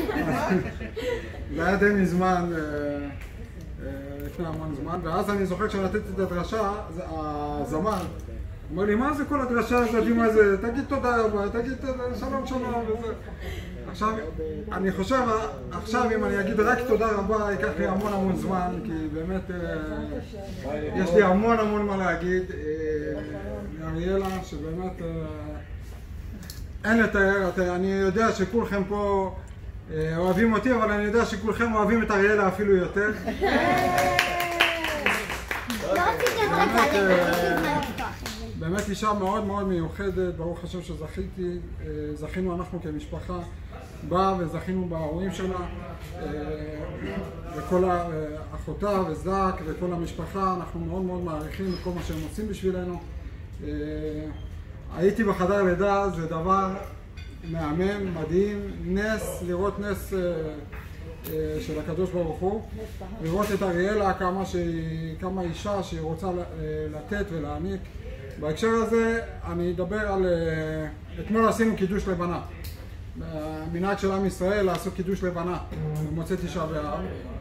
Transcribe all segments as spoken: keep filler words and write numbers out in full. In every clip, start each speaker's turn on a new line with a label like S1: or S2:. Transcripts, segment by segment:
S1: זה היה די מזמן, לפני המון זמן, ואז אני זוכר כשנתתי את הדרשה, הזמן, הוא אומר לי, מה זה כל הדרשה הזאת, מה זה, תגיד תודה רבה, תגיד שלום שלום וזה. עכשיו, אני חושב, עכשיו אם אני אגיד רק תודה רבה, ייקח לי המון המון זמן, כי באמת יש לי המון המון מה להגיד. אריאלה, שבאמת אין לתאר, אני יודע שכולכם פה אוהבים אותי, אבל אני יודע שכולכם אוהבים את אריאלה אפילו יותר. באמת אישה מאוד מאוד מיוחדת, ברוך השם שזכיתי, זכינו אנחנו כמשפחה בה וזכינו בהורים שלה וכל אחותה וזק וכל המשפחה, אנחנו מאוד מאוד מעריכים את כל מה שהם עושים בשבילנו. הייתי בחדר לידה, זה דבר מהמם, מדהים, נס, לראות נס של הקדוש ברוך הוא, לראות את אריאלה כמה, שהיא, כמה אישה שהיא רוצה לתת ולהעניק. בהקשר הזה אני אדבר על, אתמול עשינו קידוש לבנה. המנהג של עם ישראל לעשות קידוש לבנה במוצאי תשעה באב.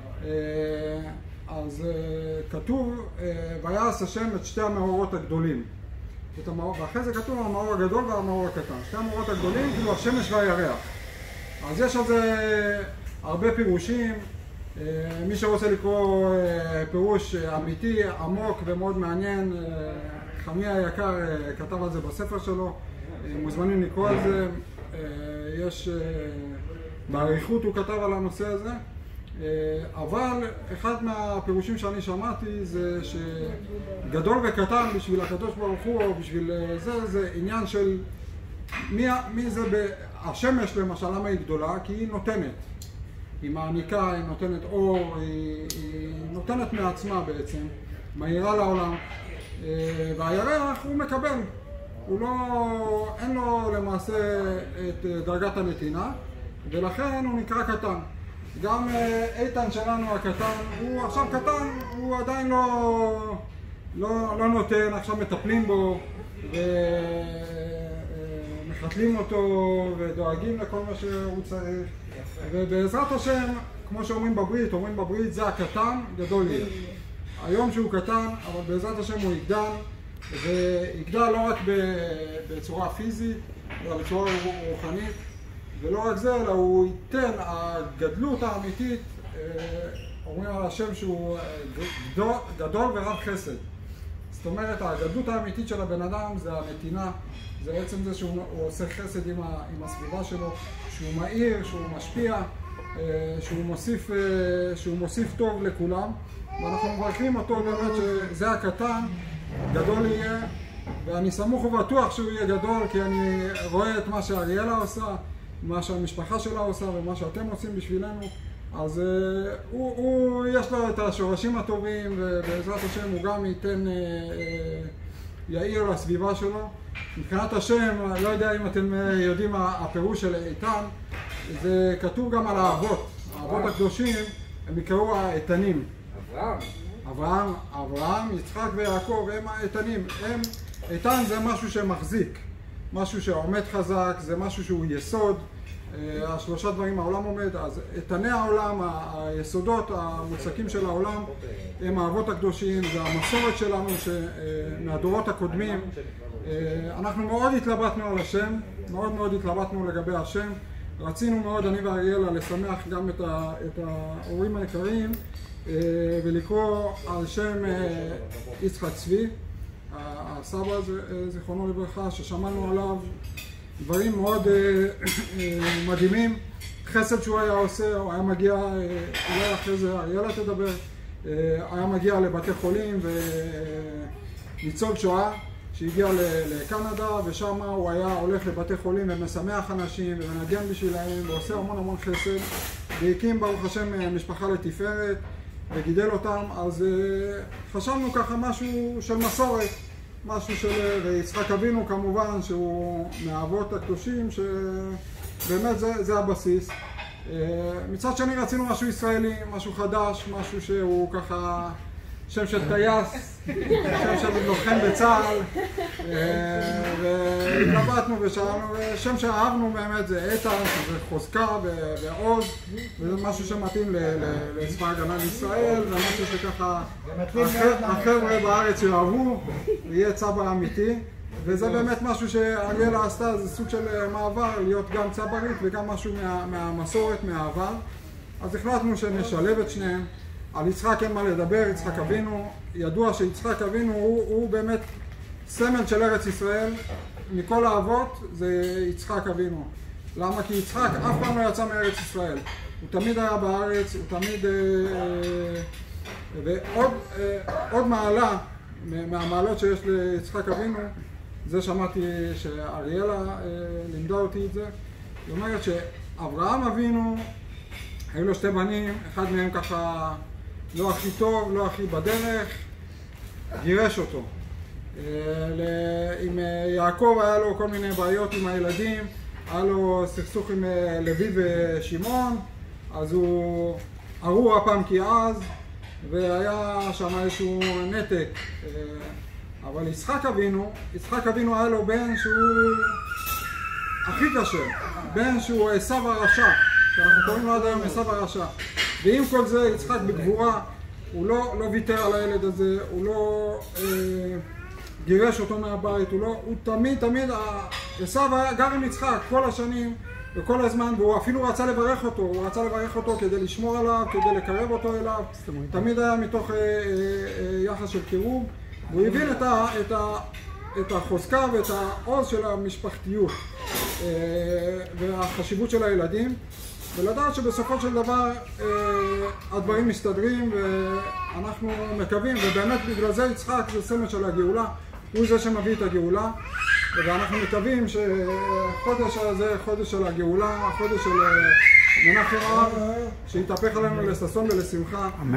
S1: אז כתוב, ויעש השם את שתי המאורות הגדולים. ואחרי זה כתוב המאור הגדול והמאור הקטן. שתי המאורות הגדולים כאילו השמש והירח. אז יש על זה הרבה פירושים. מי שרוצה לקרוא פירוש אמיתי, עמוק ומאוד מעניין, חמי היקר כתב על זה בספר שלו, מוזמנים לקרוא על זה. יש, בעריכות הוא כתב על הנושא הזה, אבל אחד מהפירושים שאני שמעתי זה שגדול וקטן בשביל הקדוש ברוך הוא, או בשביל זה, זה עניין של מי, מי זה, השמש למשל, למה היא גדולה? כי היא נותנת. היא מעניקה, היא נותנת אור, היא, היא נותנת מעצמה בעצם, מאירה לעולם, והירח הוא מקבל. הוא לא, אין לו למעשה את דרגת הנתינה, ולכן הוא נקרא קטן. גם איתן שלנו הקטן, הוא עכשיו קטן, הוא עדיין לא, לא, לא נותן, עכשיו מטפלים בו ומחתלים אותו ודואגים לכל מה שהוא צריך. ובעזרת השם, כמו שאומרים בברית, אומרים בברית זה הקטן, גדול יהיה. היום שהוא קטן, אבל בעזרת השם הוא יגדל, ויגדל לא רק בצורה פיזית, אלא בצורה רוחנית. ולא רק זה, אלא הוא ייתן, הגדלות האמיתית, אומרים על השם שהוא גדול, גדול ורב חסד. זאת אומרת, הגדלות האמיתית של הבן אדם זה הנתינה, זה בעצם זה שהוא עושה חסד עם, ה, עם הסביבה שלו, שהוא מאיר, שהוא משפיע, שהוא מוסיף, שהוא מוסיף טוב לכולם. ואנחנו מברכים אותו באמת שזה הקטן, גדול יהיה, ואני סמוך ובטוח שהוא יהיה גדול, כי אני רואה את מה שאריאלה עושה, מה שהמשפחה שלה עושה ומה שאתם עושים בשבילנו. אז uh, הוא, הוא, יש לו את השורשים הטובים, ובעזרת השם הוא גם ייתן, uh, uh, יאיר לסביבה שלו. מבחינת השם, לא יודע אם אתם uh, יודעים הפירוש של איתן, זה כתוב גם על האבות. האבות הקדושים הם יקראו האיתנים.
S2: אברהם.
S1: אברהם, אברהם, יצחק ויעקב הם האיתנים. הם, איתן זה משהו שמחזיק, משהו שעומד חזק, זה משהו שהוא יסוד. השלושה דברים העולם עומד, אז איתני העולם, היסודות המוצקים של העולם הם האבות הקדושים, זה המסורת שלנו מהדורות הקודמים. אנחנו מאוד התלבטנו על השם, מאוד מאוד התלבטנו לגבי השם. רצינו מאוד, אני ואריאלה, לשמח גם את, ה, את ההורים היקרים ולקרוא על שם יצחק צבי, הסבא זיכרונו לברכה, ששמענו עליו דברים מאוד מדהימים, חסד שהוא היה עושה. הוא היה מגיע, אולי אחרי זה אריאלה תדבר, היה מגיע לבתי חולים וניצול שואה שהגיע לקנדה, ושם הוא היה הולך לבתי חולים ומשמח אנשים ומנגן בשבילהם ועושה המון המון חסד, והקים ברוך השם משפחה לתפארת וגידל אותם. אז חשבנו ככה משהו של מסורת, משהו של, ויצחק אבינו כמובן שהוא מהאבות הקדושים, שבאמת זה, זה הבסיס. מצד שני רצינו משהו ישראלי, משהו חדש, משהו שהוא ככה שם של טייס, שם של לוחם בצה"ל, והתלבטנו ושאלנו, שם שאהבנו באמת זה איתן, שזה חוזקה ועוז, וזה משהו שמתאים לצבא הגנה לישראל, זה משהו שככה החבר'ה בארץ יאהבו, ויהיה צבר אמיתי, וזה באמת משהו שאריאלה עשתה, זה סוג של מעבר, להיות גם צברית וגם משהו מהמסורת, מהעבר. אז החלטנו שנשלב את שניהם. על יצחק אין מה לדבר, יצחק אבינו, ידוע שיצחק אבינו הוא, הוא באמת סמל של ארץ ישראל, מכל האבות זה יצחק אבינו. למה? כי יצחק אף פעם לא יצא מארץ ישראל, הוא תמיד היה בארץ, הוא תמיד... ועוד עוד מעלה מהמעלות שיש ליצחק אבינו, זה שמעתי שאריאלה לימדה אותי את זה, זאת אומרת שאברהם אבינו, היו לו שתי בנים, אחד מהם ככה לא הכי טוב, לא הכי בדרך, גירש אותו. עם יעקב היה לו כל מיני בעיות עם הילדים, היה לו סכסוך עם לוי ושמעון, אז הוא ארור הפעם כי אז, והיה שם איזשהו נתק. אבל יצחק אבינו, יצחק אבינו היה לו בן שהוא הכי קשה, בן שהוא עשיו הרשע, שאנחנו קוראים לו עד היום עשיו הרשע. ועם כל זה יצחק בגבורה, הוא לא, לא ויתר על הילד הזה, הוא לא אה, גירש אותו מהבית, הוא, לא, הוא תמיד תמיד, עשיו גר עם יצחק כל השנים וכל הזמן, והוא אפילו רצה לברך אותו, הוא רצה לברך אותו כדי לשמור עליו, כדי לקרב אותו אליו, תמיד היה מתוך אה, אה, אה, יחס של קירוב, והוא הבין את, ה, את, ה, את החוזקה ואת העוז של המשפחתיות אה, והחשיבות של הילדים, ולדעת שבסופו של דבר אה, הדברים מסתדרים ואנחנו מקווים, ובאמת בגלל זה יצחק זה סמל של הגאולה, הוא זה שמביא את הגאולה, ואנחנו מקווים שחודש הזה, חודש של הגאולה, החודש של מנחם אב, שיתהפך עלינו לששון ולשמחה.
S2: אמן.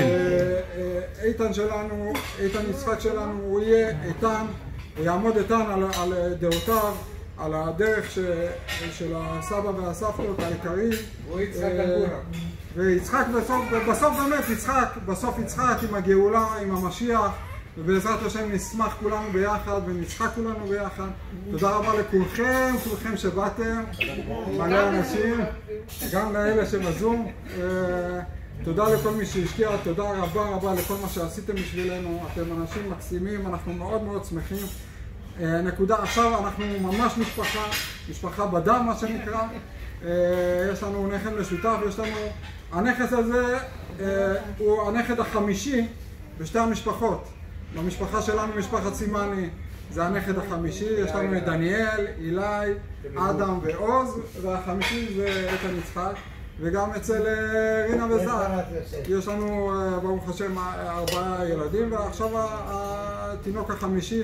S1: איתן שלנו, איתן יצחק שלנו, הוא יהיה איתן, הוא יעמוד איתן על, על דעותיו, על הדרך ש, של הסבא והסבתות העיקרי.
S3: הוא יצחק הגאולה.
S1: ויצחק בסוף, בסוף באמת יצחק, בסוף יצחק עם הגאולה, עם המשיח, ובעזרת השם נשמח כולנו ביחד ונצחק כולנו ביחד. תודה רבה לכולכם, כולכם שבאתם, מלא אנשים, גם לאלה שבזום. תודה לכל מי שהשקיע, תודה רבה רבה לכל מה שעשיתם בשבילנו, אתם אנשים מקסימים, אנחנו מאוד מאוד שמחים. נקודה, עכשיו אנחנו ממש משפחה, משפחה בדם מה שנקרא. יש לנו נכד משותף, יש לנו, הנכד הזה הוא הנכד החמישי בשתי המשפחות. במשפחה שלנו, משפחת סימני, זה הנכד החמישי, יש לנו את דניאל, אילי, אדם ועוז, והחמישי זה איתן יצחק, וגם אצל רינה וזר. יש לנו ברוך השם ארבעה ילדים, ועכשיו התינוק החמישי.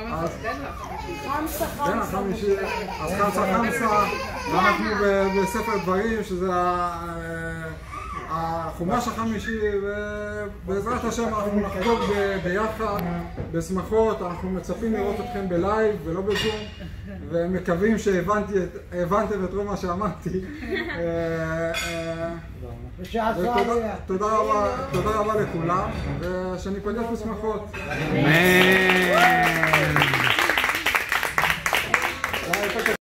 S4: חמסה
S1: בן החמישי, אז חמסה חמסה, ואנחנו בספר דברים, שזה החומש החמישי, ובעזרת השם אנחנו נחגוג ביחד, בשמחות, אנחנו מצפים לראות אתכם בלייב ולא בזום, ומקווים שהבנתם את רוב מה שאמרתי. תודה רבה לכולם, ושניפגש בשמחות.
S2: אמן.